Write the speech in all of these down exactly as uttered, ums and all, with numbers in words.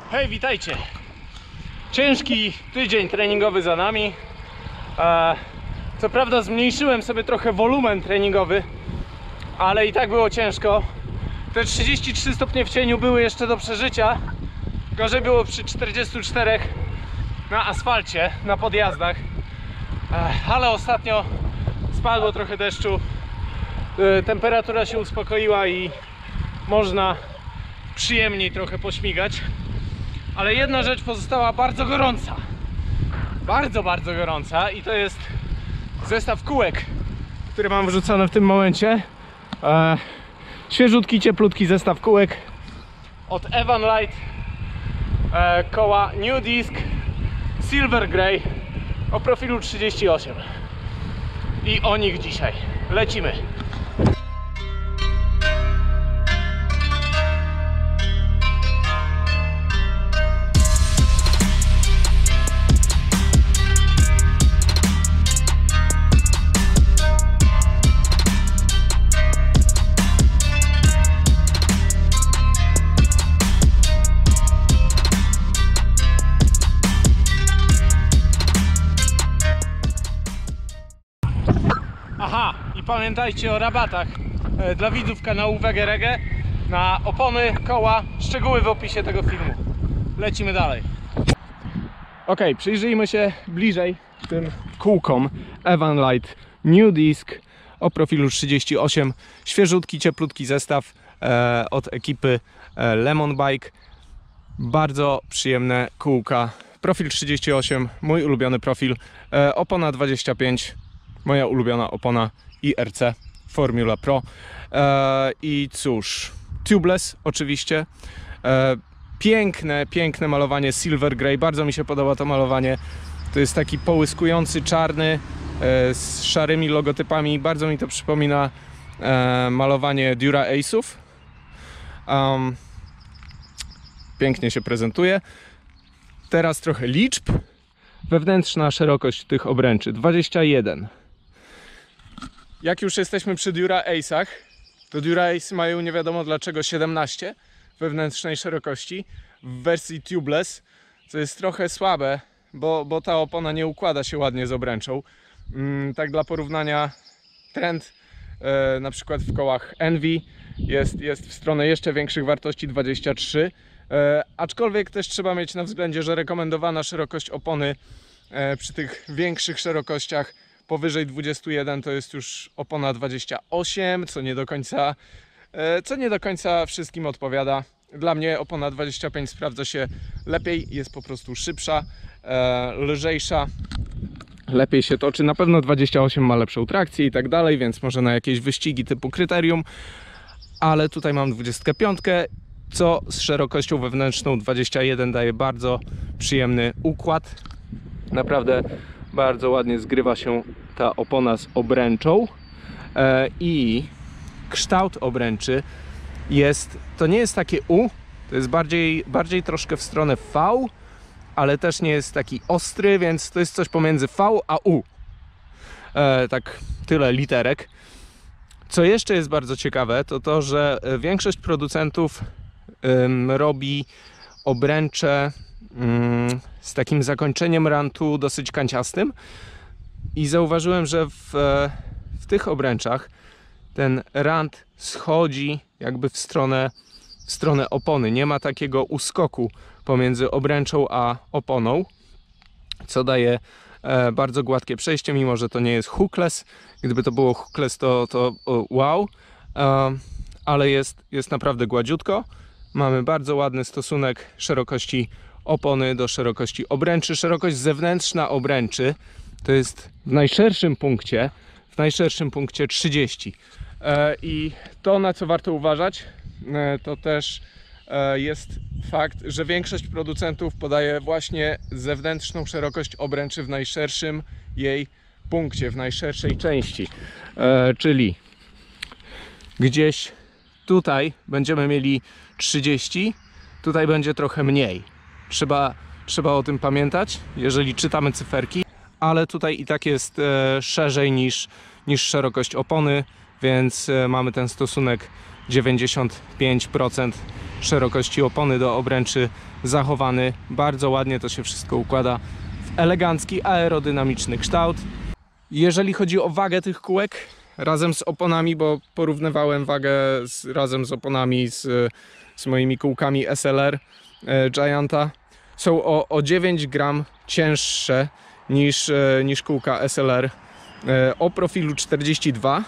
Hej, witajcie! Ciężki tydzień treningowy za nami. e, Co prawda zmniejszyłem sobie trochę wolumen treningowy, ale i tak było ciężko. Te trzydzieści trzy stopnie w cieniu były jeszcze do przeżycia. Gorzej było przy czterdziestu czterech na asfalcie, na podjazdach. e, Ale ostatnio spadło trochę deszczu, e, temperatura się uspokoiła i można przyjemniej trochę pośmigać. Ale jedna rzecz pozostała bardzo gorąca. Bardzo, bardzo gorąca. I to jest zestaw kółek, który mam wrzucony w tym momencie. e, Świeżutki, cieplutki zestaw kółek od Evan Light. e, Koła New Disc Silver Grey o profilu trzydzieści osiem. I o nich dzisiaj lecimy. Aha, i pamiętajcie o rabatach e, dla widzów kanału Wege Rege na opony, koła, szczegóły w opisie tego filmu. Lecimy dalej. Ok, przyjrzyjmy się bliżej tym kółkom Evan Light New Disc o profilu trzydzieści osiem. Świeżutki, cieplutki zestaw e, od ekipy e, Lemon Bike. Bardzo przyjemne kółka. Profil trzydzieści osiem, mój ulubiony profil. e, Opona dwadzieścia pięć. Moja ulubiona opona I R C Formula Pro. e, I cóż, tubeless oczywiście. e, Piękne, piękne malowanie Silver Grey. Bardzo mi się podoba to malowanie. To jest taki połyskujący czarny e, z szarymi logotypami. Bardzo mi to przypomina e, malowanie Dura Ace'ów. um, Pięknie się prezentuje. Teraz trochę liczb. Wewnętrzna szerokość tych obręczy dwadzieścia jeden. Jak już jesteśmy przy Dura Ace'ach, to Dura Ace mają nie wiadomo dlaczego siedemnaście wewnętrznej szerokości w wersji tubeless, co jest trochę słabe, bo, bo ta opona nie układa się ładnie z obręczą. Mm, tak dla porównania, trend e, na przykład w kołach Envy jest, jest w stronę jeszcze większych wartości dwadzieścia trzy, e, aczkolwiek też trzeba mieć na względzie, że rekomendowana szerokość opony e, przy tych większych szerokościach powyżej dwudziestu jeden to jest już opona dwadzieścia osiem, co nie do końca, co nie do końca wszystkim odpowiada. Dla mnie opona dwadzieścia pięć sprawdza się lepiej, jest po prostu szybsza, lżejsza, lepiej się toczy. Na pewno dwadzieścia osiem ma lepszą trakcję i tak dalej, więc może na jakieś wyścigi typu kryterium, ale tutaj mam dwudziestkę pięć, co z szerokością wewnętrzną dwadzieścia jeden daje bardzo przyjemny układ. Naprawdę bardzo ładnie zgrywa się ta opona z obręczą e, i kształt obręczy jest, to nie jest takie U, to jest bardziej, bardziej troszkę w stronę V, ale też nie jest taki ostry, więc to jest coś pomiędzy V a U. E, tak tyle literek. Co jeszcze jest bardzo ciekawe, to to, że większość producentów ym, robi obręcze ym, z takim zakończeniem rantu dosyć kanciastym i zauważyłem, że w, w tych obręczach ten rant schodzi jakby w stronę, w stronę opony. Nie ma takiego uskoku pomiędzy obręczą a oponą, co daje e, bardzo gładkie przejście, mimo że to nie jest hookless. Gdyby to było hookless, to, to o, wow, e, ale jest, jest naprawdę gładziutko. Mamy bardzo ładny stosunek szerokości opony do szerokości obręczy. Szerokość zewnętrzna obręczy to jest w najszerszym punkcie, w najszerszym punkcie trzydzieści. E, I to, na co warto uważać, e, to też e, jest fakt, że większość producentów podaje właśnie zewnętrzną szerokość obręczy w najszerszym jej punkcie, w najszerszej części. E, czyli gdzieś tutaj będziemy mieli trzydzieści, tutaj będzie trochę mniej. Trzeba, trzeba o tym pamiętać, jeżeli czytamy cyferki, ale tutaj i tak jest e, szerzej niż, niż szerokość opony, więc e, mamy ten stosunek dziewięćdziesiąt pięć procent szerokości opony do obręczy zachowany. Bardzo ładnie to się wszystko układa w elegancki, aerodynamiczny kształt. Jeżeli chodzi o wagę tych kółek razem z oponami, bo porównywałem wagę z, razem z oponami z, z moimi kółkami S L R e, Gianta, są o, o dziewięć gram cięższe niż, e, niż kółka S L R e, o profilu czterdzieści dwa,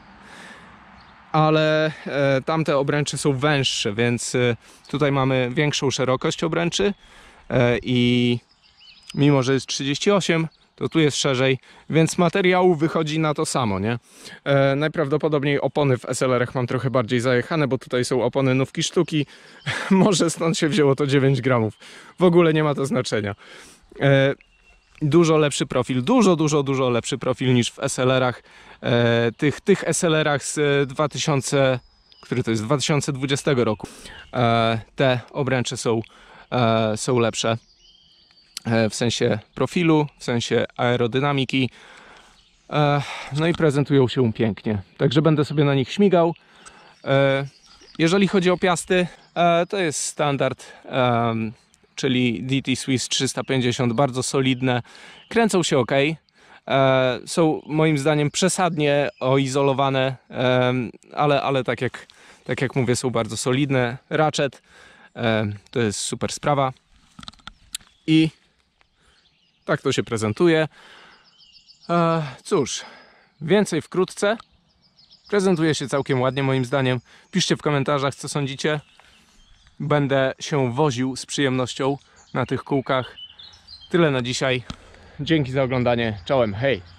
ale e, tamte obręcze są węższe, więc e, tutaj mamy większą szerokość obręczy e, i mimo że jest trzydzieści osiem, to tu jest szerzej, więc materiału wychodzi na to samo, nie? E, najprawdopodobniej opony w S L R-ach mam trochę bardziej zajechane, bo tutaj są opony nówki sztuki. Może stąd się wzięło to dziewięć gramów. W ogóle nie ma to znaczenia. E, dużo lepszy profil, dużo, dużo, dużo lepszy profil niż w S L R-ach. E, tych, tych S L R-ach z dwa tysiące, który to jest dwa tysiące dwudziestego roku. E, te obręcze są, e, są lepsze. W sensie profilu, w sensie aerodynamiki. No i prezentują się pięknie. Także będę sobie na nich śmigał. Jeżeli chodzi o piasty, to jest standard, czyli D T Swiss trzysta pięćdziesiąt, bardzo solidne. Kręcą się ok. Są moim zdaniem przesadnie oizolowane, ale, ale tak, jak, tak jak mówię, są bardzo solidne. Ratchet to jest super sprawa. I tak to się prezentuje. E, cóż, więcej wkrótce. Prezentuje się całkiem ładnie moim zdaniem. Piszcie w komentarzach, co sądzicie. Będę się woził z przyjemnością na tych kółkach. Tyle na dzisiaj. Dzięki za oglądanie. Czołem, hej!